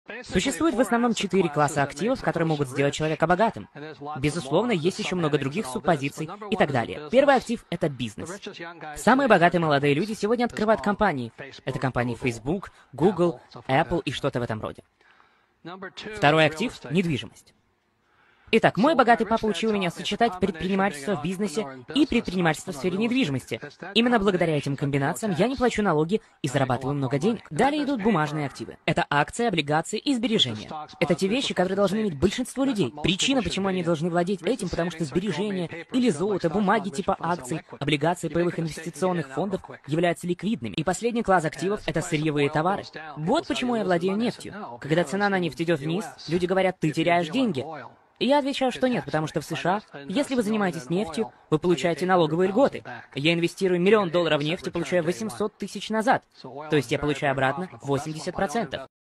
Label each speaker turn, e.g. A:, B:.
A: Существует в основном 4 класса активов, которые могут сделать человека богатым. Безусловно, есть еще много других субпозиций и так далее. Первый актив — это бизнес. Самые богатые молодые люди сегодня открывают компании. Это компании Facebook, Google, Apple и что-то в этом роде. Второй актив — недвижимость. Итак, мой богатый папа учил меня сочетать предпринимательство в бизнесе и предпринимательство в сфере недвижимости. Именно благодаря этим комбинациям я не плачу налоги и зарабатываю много денег. Далее идут бумажные активы. Это акции, облигации и сбережения. Это те вещи, которые должны иметь большинство людей. Причина, почему они должны владеть этим, потому что сбережения или золото, бумаги типа акций, облигаций паевых инвестиционных фондов являются ликвидными. И последний класс активов — это сырьевые товары. Вот почему я владею нефтью. Когда цена на нефть идет вниз, люди говорят: ты теряешь деньги. И я отвечаю, что нет, потому что в США, если вы занимаетесь нефтью, вы получаете налоговые льготы. Я инвестирую $1 000 000 в нефть и получаю 800 000 назад. То есть я получаю обратно 80%.